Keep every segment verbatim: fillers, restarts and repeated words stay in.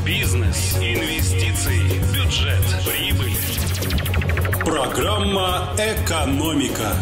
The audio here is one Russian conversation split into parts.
Бизнес, инвестиции, бюджет, прибыль. Программа «Экономика».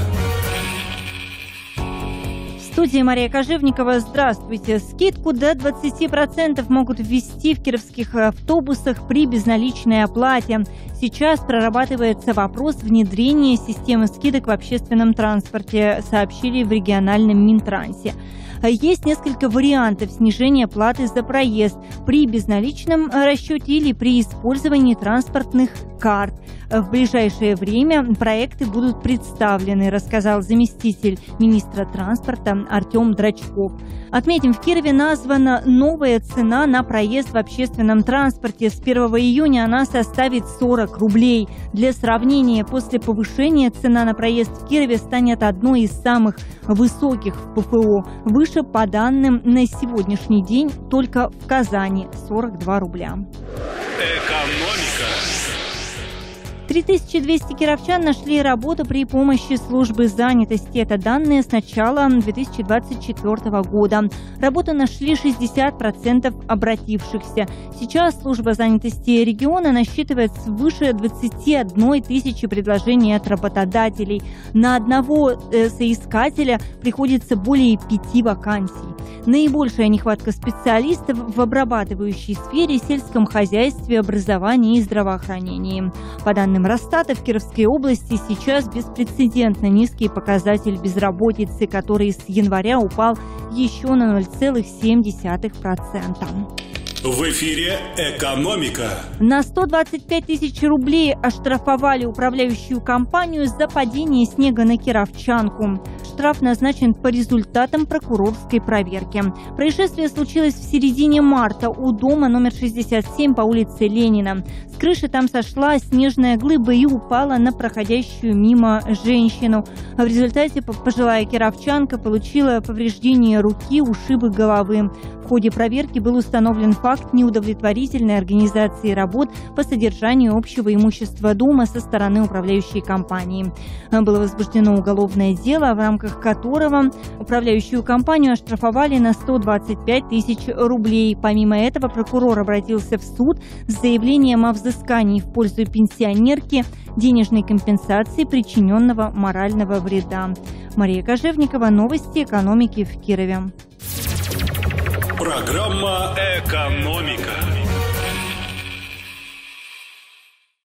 В студии Мария Кожевникова. Здравствуйте. Скидку до двадцати процентов могут ввести в кировских автобусах при безналичной оплате. Сейчас прорабатывается вопрос внедрения системы скидок в общественном транспорте, сообщили в региональном Минтрансе. Есть несколько вариантов снижения платы за проезд при безналичном расчете или при использовании транспортных карт. В ближайшее время проекты будут представлены, рассказал заместитель министра транспорта Артем Драчков. Отметим, в Кирове названа новая цена на проезд в общественном транспорте. С первого июня она составит сорок рублей. Для сравнения, после повышения цена на проезд в Кирове станет одной из самых высоких в ПФО. Выше, по данным на сегодняшний день, только в Казани сорок два рубля. Экономика. три тысячи двести кировчан нашли работу при помощи службы занятости. Это данные с начала две тысячи двадцать четвёртого года. Работу нашли шестьдесят процентов обратившихся. Сейчас служба занятости региона насчитывает свыше двадцати одной тысячи предложений от работодателей. На одного соискателя приходится более пяти вакансий. Наибольшая нехватка специалистов в обрабатывающей сфере, сельском хозяйстве, образовании и здравоохранении. По данным Росстата, в Кировской области сейчас беспрецедентно низкий показатель безработицы, который с января упал еще на ноль целых семь десятых процента. В эфире «Экономика». На сто двадцать пять тысяч рублей оштрафовали управляющую компанию за падение снега на кировчанку. Штраф назначен по результатам прокурорской проверки. Происшествие случилось в середине марта у дома номер шестьдесят семь по улице Ленина. С крыши там сошла снежная глыба и упала на проходящую мимо женщину. В результате пожилая кировчанка получила повреждение руки, ушибы головы. В ходе проверки был установлен факт неудовлетворительной организации работ по содержанию общего имущества дома со стороны управляющей компании. Было возбуждено уголовное дело, в рамках которого управляющую компанию оштрафовали на сто двадцать пять тысяч рублей. Помимо этого, прокурор обратился в суд с заявлением о взыскании в пользу пенсионерки денежной компенсации причиненного морального вреда. Мария Кожевникова. Новости экономики в Кирове. Программа «Экономика».